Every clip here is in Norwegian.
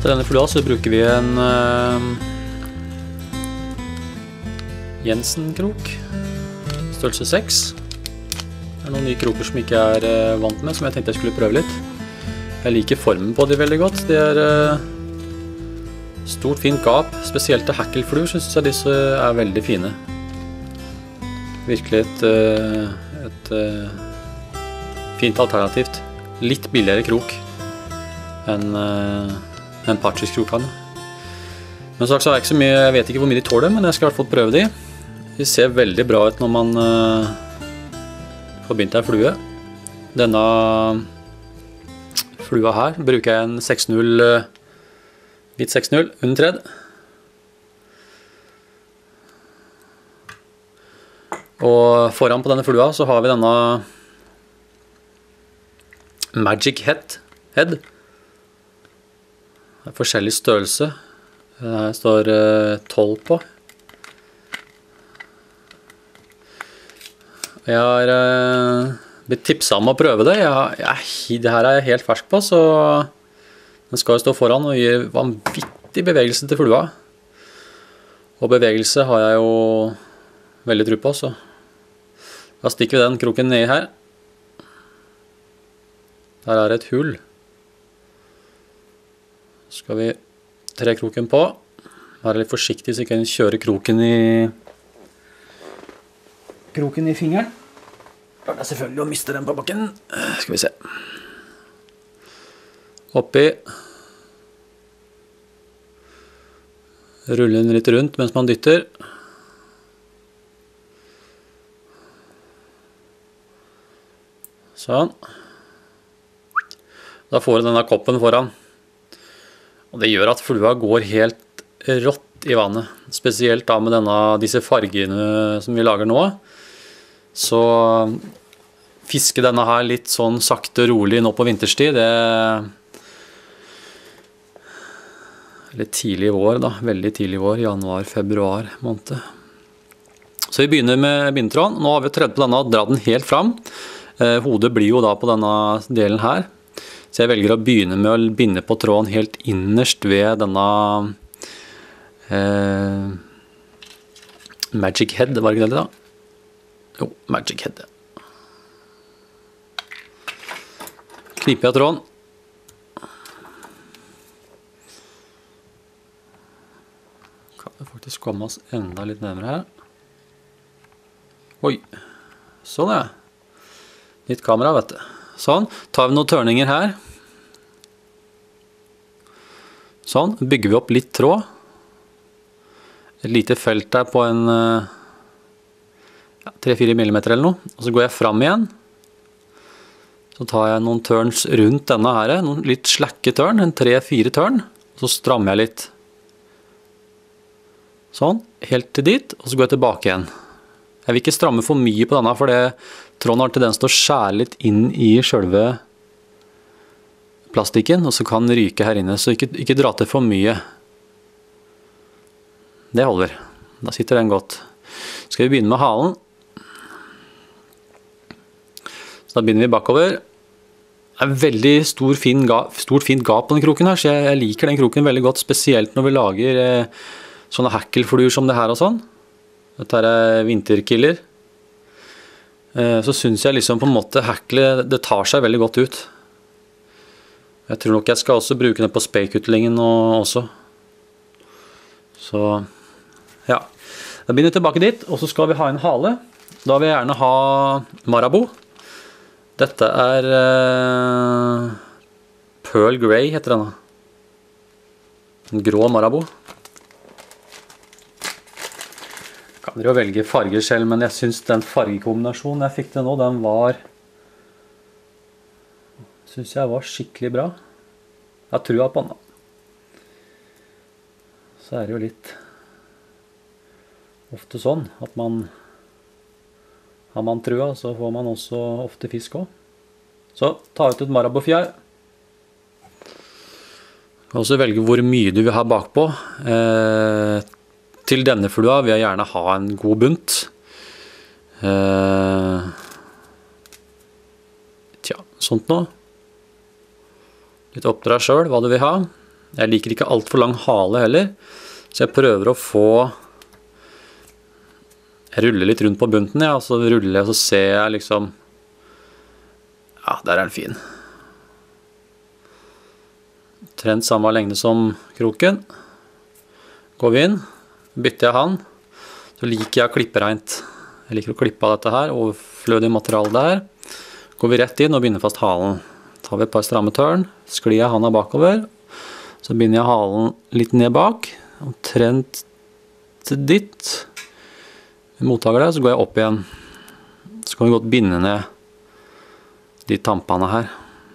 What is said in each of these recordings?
Til denne flua så bruker vi en Jensen-krok, størrelse 6. Det er noen nye kroker som jeg ikke er vant med, som jeg tenkte jeg skulle prøve litt. Jeg liker formen på de veldig godt. Det er stort fint gap, spesielt til hackelfluer synes jeg disse er veldig fine. Virkelig et fint alternativt. Litt billigere krok enn Partridge-krokene. Men så er det ikke så mye, jeg vet ikke hvor mye de tåler, men jeg skal i hvert fall prøve de. De ser veldig bra ut når man får begynt en flue. Denne flua her bruker jeg en 6-0, hvit 6-0, under tred. Og foran på denne flua så har vi denne Magic Head. Det er forskjellig størrelse. Her står 12 på. Jeg har blitt tipset om å prøve det. Det her er jeg helt fersk på, så den skal jo stå foran og gi vanvittig bevegelse til flua. Og bevegelse har jeg jo veldig tro på, så da stikker vi den kroken ned her. Der er et hull. Så skal vi tre kroken på. Være litt forsiktig så jeg kan kjøre kroken i fingeren. Da er det selvfølgelig å miste den på bakken. Skal vi se. Oppi. Rulle den litt rundt mens man dytter. Sånn. Da får du denne koppen foran. Og det gjør at flua går helt rått i vannet. Spesielt da med disse fargene som vi lager nå. Så fiske denne her litt sånn sakte og rolig nå på vinterstid, det er litt tidlig i vår da, veldig tidlig i vår, januar, februar måned. Så vi begynner med bindetråden. Nå har vi tredd på denne og dratt den helt fram. Hodet blir jo da på denne delen her. Så jeg velger å begynne med å binde på tråden helt innerst ved denne Magic Head, var det ikke det da? Jo, Magic Head. Kniper jeg tråden. Kan vi faktisk komme oss enda litt nærmere her. Oi, sånn ja. Nytt kamera, vet du. Sånn, tar vi noen tørninger her. Sånn, bygger vi opp litt tråd. Et lite felt der på en 3-4 millimeter eller noe. Og så går jeg fram igjen. Så tar jeg noen turns rundt denne her, noen litt slakke turn, en 3-4 turn. Og så strammer jeg litt. Sånn, helt til dit, og så går jeg tilbake igjen. Jeg vil ikke stramme for mye på denne, for tråden har tendens til å skjære litt inn i selve plastikken, og så kan den ryke her inne, så ikke dra til for mye. Det holder. Da sitter den godt. Skal vi begynne med halen. Så da begynner vi bakover. Det er veldig stort fint gap på den kroken her, så jeg liker den kroken veldig godt, spesielt når vi lager sånne hackelfluer som det her og sånn. Dette er vinterkiller. Så synes jeg liksom på en måte hackle, det tar seg veldig godt ut. Jeg tror nok jeg skal også bruke den på speikutlingen også. Så, ja. Da begynner vi tilbake dit, og så skal vi ha en hale. Da vil jeg gjerne ha Marabou. Dette er Pearl Grey heter denne. En grå Marabou. Kan dere jo velge farger selv, men jeg synes den fargekombinasjonen jeg fikk til nå, den synes jeg var skikkelig bra. Jeg tror jeg på den da. Så er det jo litt ofte sånn at har man trua, så får man også ofte fisk også. Så ta ut et Marabou-fjær. Du kan også velge hvor mye du vil ha bakpå. Til denne flua vil jeg gjerne ha en god bunt. Tja, sånt nå. Litt opp til deg selv, hva du vil ha. Jeg liker ikke alt for lang hale heller, så jeg prøver å få... Jeg ruller litt rundt på bunten, ja, og så ruller jeg, og så ser jeg liksom... Ja, der er den fin. Trent samme lengde som kroken. Går vi inn, bytter jeg han, så liker jeg å klippe rent. Jeg liker å klippe av dette her, overflødig materiale der. Går vi rett inn og binder fast halen. Tar vi et par stramme tørn, sklir jeg handa bakover, så binder jeg halen litt ned bak, omtrent dit. Mottaker det, så går jeg opp igjen. Så kan vi godt binde ned de tampene her.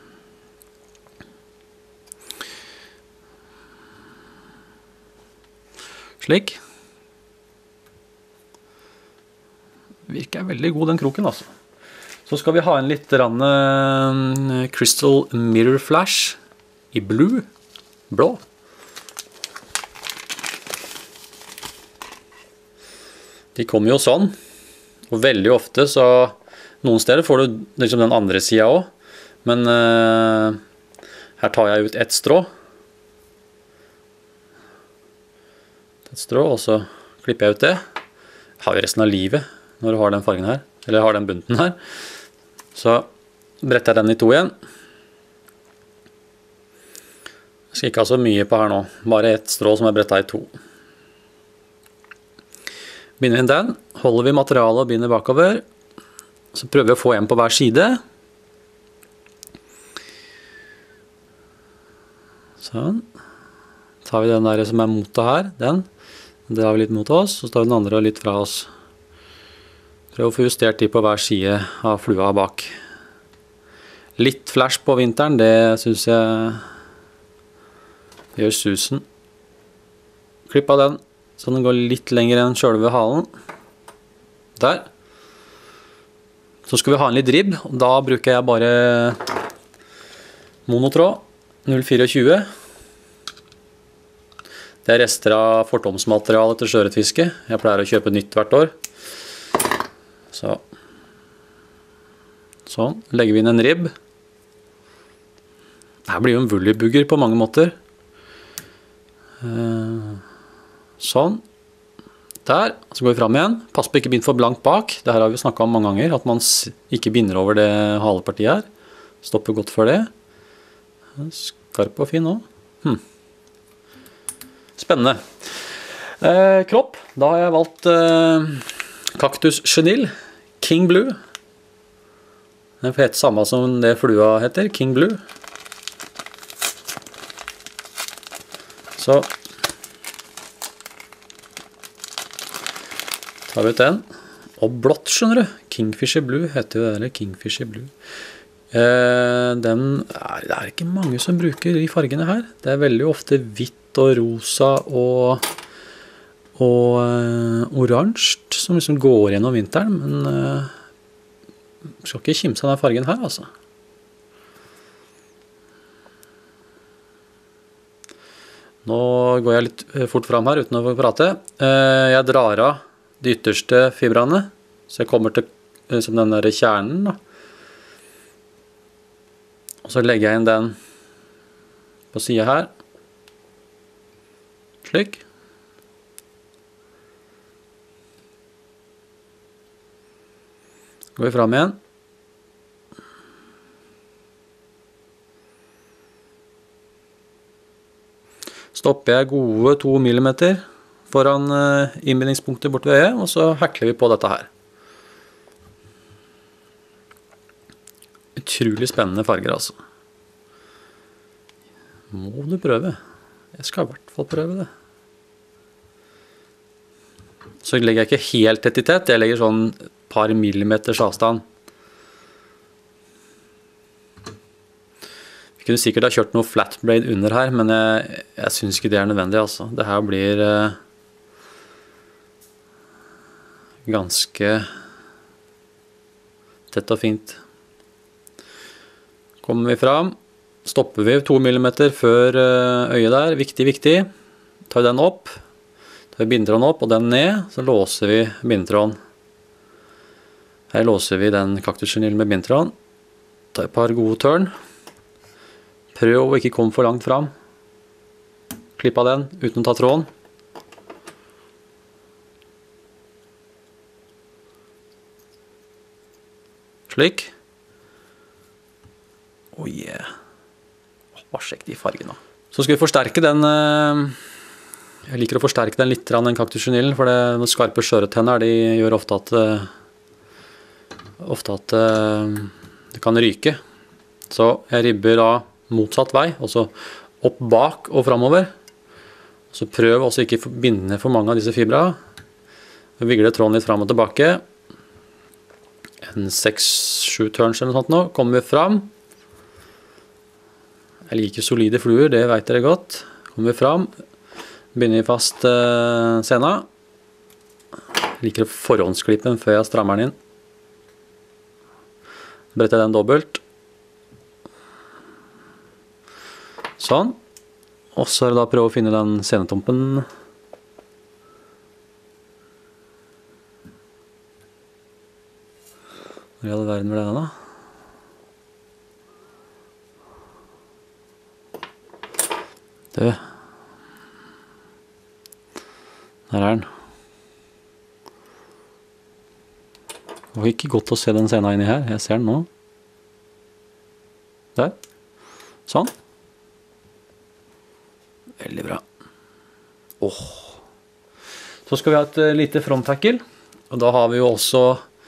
Slik. Virker veldig god den kroken, altså. Så skal vi ha en litt Crystal Mirror Flash i blå. De kommer jo sånn, og veldig ofte så, noen steder får du liksom den andre siden også, men her tar jeg ut et strå. Et strå, og så klipper jeg ut det. Jeg har jo resten av livet når du har den fargen her, eller har den bunten her. Så bretter jeg den i to igjen. Jeg skal ikke ha så mye på her nå, bare et strå som er brettet i to. Binder inn den, holder vi materialet og binder bakover. Så prøver vi å få en på hver side. Sånn. Tar vi den der som er mot det her, den. Det har vi litt mot oss, så tar vi den andre litt fra oss. Prøv å få justert de på hver side av flua bak. Litt flash på vinteren, det synes jeg gjør susen. Klipp av den, så den går litt lenger enn selve halen. Der. Så skal vi ha en litt ribb, og da bruker jeg bare monotråd 0,24. Det er rester av fortomsmateriale til sjøørretfiske. Jeg pleier å kjøpe nytt hvert år. Så. Sånn, legger vi inn en ribb. Her blir jo en woolly-bugger på mange måter. Sånn. Der, så går vi frem igjen. Pass på ikke bind for blankt bak. Det her har vi snakket om mange ganger, at man ikke binder over det halepartiet her. Stopper godt for det. Skarp og fin også. Spennende. Kropp, da har jeg valgt Cactus Chenille King Blue. Den får hete samme som det flua heter, King Blue. Så tar vi ut den. Og blått, skjønner du. Kingfisher Blue heter jo det, eller Kingfisher Blue. Det er ikke mange som bruker de fargene her. Det er veldig ofte hvitt og rosa og oransje som liksom går gjennom vinteren, men skal ikke kimse av den fargen her, altså. Nå går jeg litt fort fram her uten å prate. Jeg drar av de ytterste fibrene, så jeg kommer til som den der kjernen da. Og så legger jeg inn den på siden her. Slik. Går vi frem igjen. Stopper jeg gode 2 millimeter foran innbindingspunktet bort ved øyet, og så hekler vi på dette her. Utrolig spennende farger, altså. Må du prøve. Jeg skal i hvert fall prøve det. Så legger jeg ikke helt tett i tett, jeg legger sånn par millimeters avstand. Vi kunne sikkert ha kjørt noe flat blade under her, men jeg synes ikke det er nødvendig, altså. Det her blir ganske tett og fint. Kommer vi fram, stopper vi 2 millimeter før øyet der, viktig, viktig. Tar den opp, tar vi bindetråden opp og den ned, så låser vi bindetråden. Her låser vi den Cactus Chenille med bindetråden. Tar et par gode tørn. Prøv å ikke komme for langt fram. klipp av den uten å ta tråden. Slik. Oh yeah. Hva skjekk de fargene. Så skal vi forsterke den. Jeg liker å forsterke den litt, den kaktusgenillen, for de skarpe skjøretenner, de gjør ofte at det kan ryke. Så jeg ribber da motsatt vei, altså opp bak og fremover. Så prøv også ikke å binde for mange av disse fibra. Vigler tråden litt frem og tilbake. En 6-7 turns eller noe sånt nå, kommer vi frem. Jeg liker solide fluer, det vet dere godt. Kommer vi frem, binder vi fast sena. Jeg liker å forhåndsklippe den før jeg strammer den inn. Bretter jeg den dobbelt. Sånn. Og så er det da å prøve å finne den senetompen. Hvor i all verden ble den da? Du. Der er den. Det var ikke godt å se den scenen inni her. Jeg ser den nå. Der. Sånn. Veldig bra. Så skal vi ha et lite fronttackle. Og da har vi jo også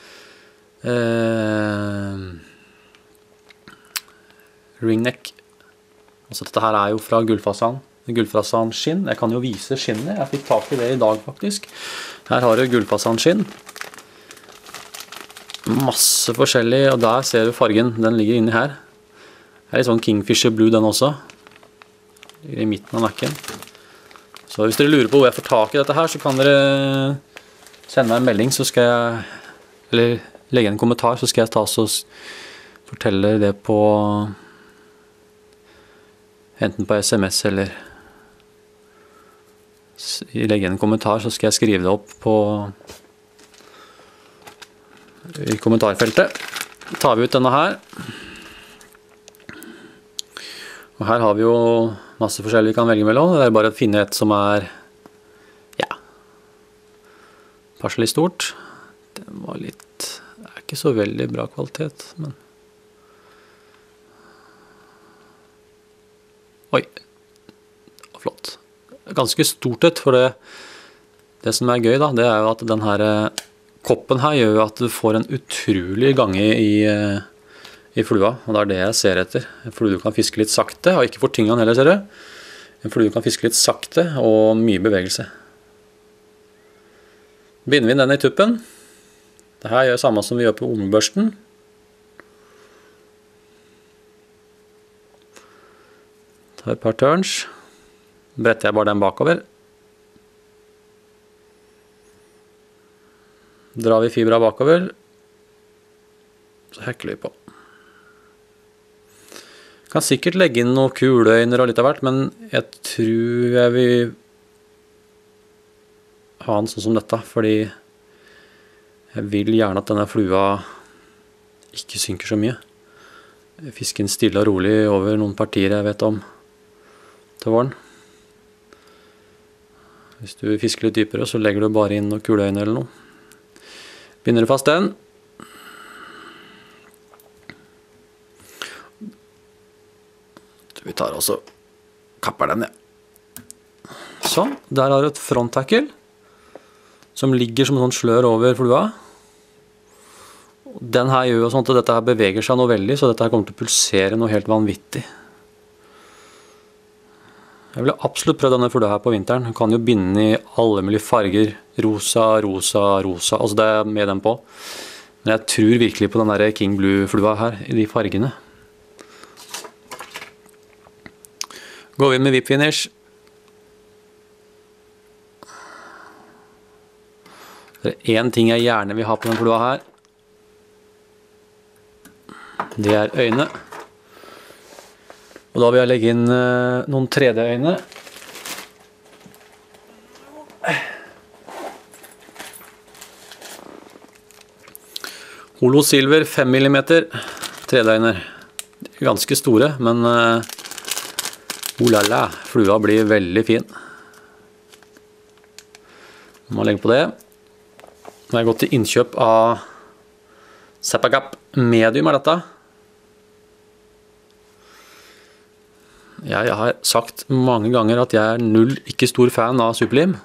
ringneck. Altså dette her er jo fra gullfasan skinn. Jeg kan jo vise skinnet. Jeg fikk tak i det i dag faktisk. Her har du gullfasan skinn. Masse forskjellig, og der ser du fargen. Den ligger inni her. Her er litt sånn Kingfisher Blue den også. I midten av nakken. Så hvis dere lurer på hvor jeg får tak i dette her, så kan dere sende meg en melding, så skal jeg, eller legge en kommentar, så skal jeg ta og fortelle det på enten på SMS eller legge en kommentar, så skal jeg skrive det opp i kommentarfeltet. Så tar vi ut denne her. Og her har vi jo masse forskjellig vi kan velge mellom. Det er bare å finne et som er, ja, passelig stort. Den var litt, det er ikke så veldig bra kvalitet, men oi, det var flott. Ganske stort ut, for det som er gøy da, det er jo at den her koppen her gjør jo at du får en utrolig gange i flua, og det er det jeg ser etter. En flue kan fiske litt sakte, og ikke for tyngene heller, ser du. En flue kan fiske litt sakte, og mye bevegelse. Binder vi den i tuppen. Dette gjør samme som vi gjør på ormebørsten. Tar et par turns. Bretter jeg bare den bakover. Drar vi fibra bakover. Så hekler vi på. Kan sikkert legge inn noen kuleøyner og litt av hvert, men jeg tror jeg vil ha den sånn som dette, fordi jeg vil gjerne at denne flua ikke synker så mye. Fiske den stille og rolig over noen partier jeg vet om til våren. Hvis du fisker litt dypere, så legger du bare inn noen kuleøyner eller noe. Binder du fast den. Vi tar også kapper den, ja. Sånn, der har du et fronttackle som ligger som en sånn slør over flua. Den her gjør jo sånn at dette her beveger seg noe veldig, så dette her kommer til å pulsere noe helt vanvittig. Jeg ville absolutt prøvd denne flua her på vinteren. Du kan jo binde i alle mulige farger. Rosa, rosa, rosa. Altså det er med den på. Men jeg tror virkelig på den der King Blue flua her, i de fargene. Går vi inn med whip finish. Det er en ting jeg gjerne vil ha på den flua her. Det er øyne. Og da vil jeg legge inn noen 3D-øyne. Holo Silver 5 mm 3D-øyner. De er ganske store, men Olala, flua blir veldig fin. Nå må jeg legge på det. Nå har jeg gått til innkjøp av Sapagap Medium er dette. Jeg har sagt mange ganger at jeg er ikke stor fan av superlim.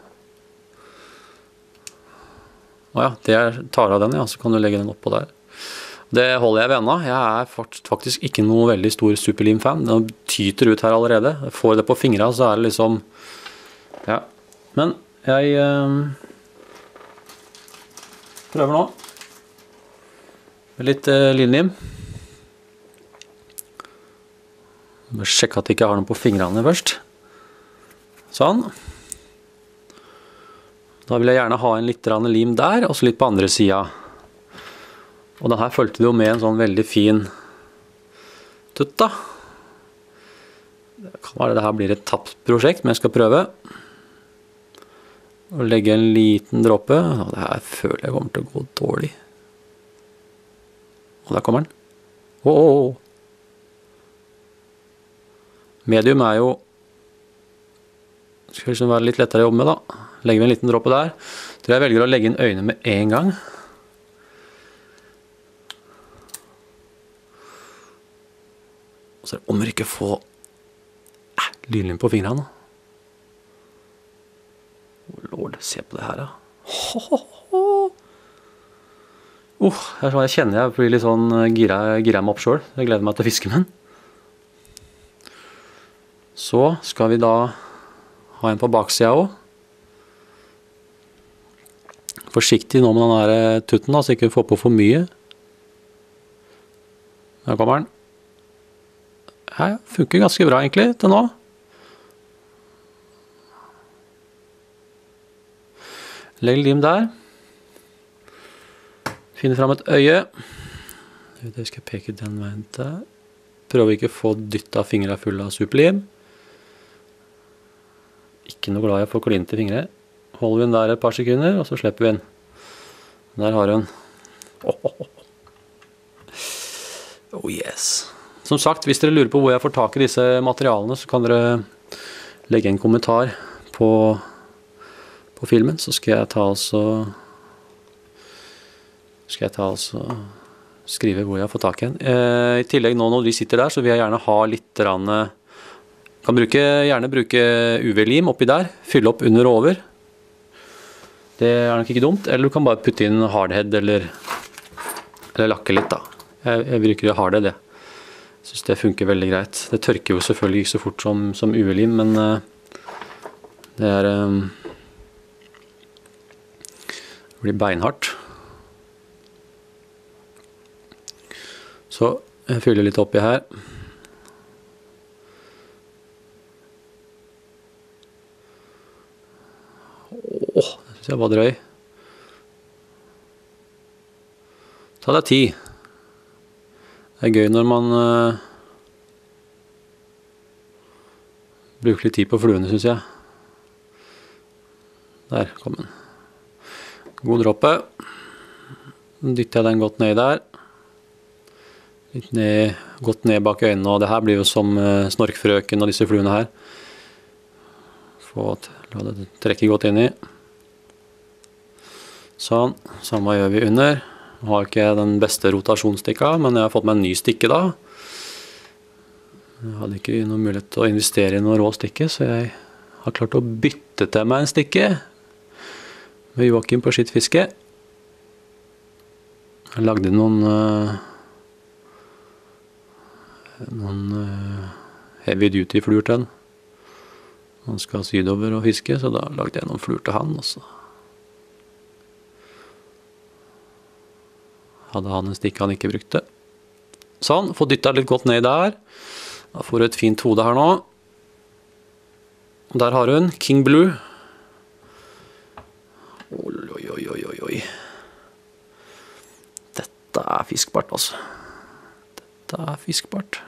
Åja, det tar av den, ja, så kan du legge den oppå der. Det holder jeg ved ennå. Jeg er faktisk ikke noe veldig stor superlim-fan. Den tyter ut her allerede. Jeg får det på fingrene, så er det liksom... Ja, men jeg prøver nå. Litt linlim. Bare sjekke at jeg ikke har noe på fingrene først. Sånn. Da vil jeg gjerne ha en litt lim der, og så litt på andre siden. Og den her følte jo med en sånn veldig fin tutt da. Det kan være det her blir et tapt prosjekt, men jeg skal prøve. Og legge en liten dråpe. Og det her føler jeg kommer til å gå dårlig. Og der kommer den. Åh! Medium er jo... Skal liksom være litt lettere å jobbe med da. Legger vi en liten dråpe der. Så jeg velger å legge inn øynene med en gang. Og så er det om å ikke få lynlim på fingrene. Lord, se på det her da. Jeg kjenner jeg blir litt sånn gira meg opp selv. Jeg gleder meg til å fiske med den. Så skal vi da ha en på baksida også. Forsiktig nå med den her tutten da, så ikke vi får på for mye. Der kommer den. Ja, funker ganske bra egentlig til nå. Legg lim der. Finne fram et øye. Jeg skal peke den veien der. Prøver ikke å få dyttet fingrene fulle av superlim. Ikke noe glad i å få klinete fingre. Holder vi den der et par sekunder, og så slipper vi den. Der har hun. Oh yes. Som sagt, hvis dere lurer på hvor jeg får tak i disse materialene, så kan dere legge en kommentar på filmen, så skal jeg ta skrive hvor jeg får tak i den. I tillegg nå når de sitter der, så vil jeg gjerne ha litt kan gjerne bruke UV-lim oppi der, fylle opp under og over. Det er nok ikke dumt, eller du kan bare putte inn hardhead eller lakke litt da. Jeg bruker hardhead, det. Jeg synes det funker veldig greit. Det tørker jo selvfølgelig ikke så fort som UV-lim, men det blir beinhardt. Så jeg fyller litt oppi her. Det synes jeg var drøy. Ta deg tid. Det er gøy når man bruker litt tid på fluene, synes jeg. Der kom den. God dråpe. Dytter jeg den godt ned der. Godt ned bak øynene, og det her blir jo som snorkfrøken og disse fluene her. La det trekke godt inn i. Sånn, samme gjør vi under. Nå har ikke jeg den beste rotasjonsstikka, men jeg har fått meg en ny stikke da. Jeg hadde ikke noen mulighet til å investere i noen rå stikke, så jeg har klart å bytte til meg en stikke med Joakim på sitt fiske. Jeg lagde noen heavy duty fluer til den. Han skal sydover og fiske, så da lagde jeg noen fluer til han også. Hadde han en stikke han ikke brukte. Sånn, få dyttet litt godt ned der. Da får du et fint hode her nå. Og der har hun King Blue. Oi. Dette er fiskbart, altså. Dette er fiskbart.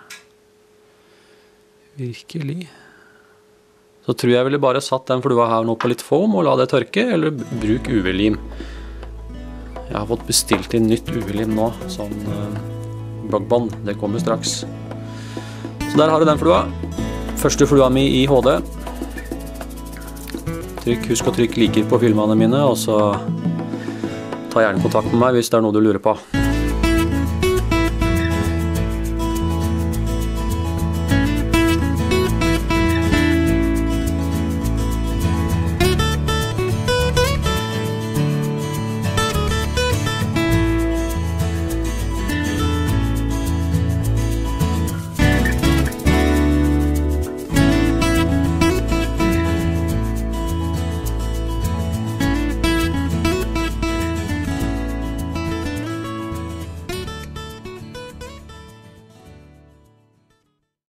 Virkelig. Så tror jeg ville bare satt den flua her nå på litt foam og la det tørke, eller bruk UV-lim. Jeg har fått bestilt inn nytt UV-lim nå, sånn bloggbånd. Det kommer straks. Så der har du den flua. første flua mi i HD. Husk å trykke liker på filmene mine, og så ta gjerne kontakt med meg hvis det er noe du lurer på.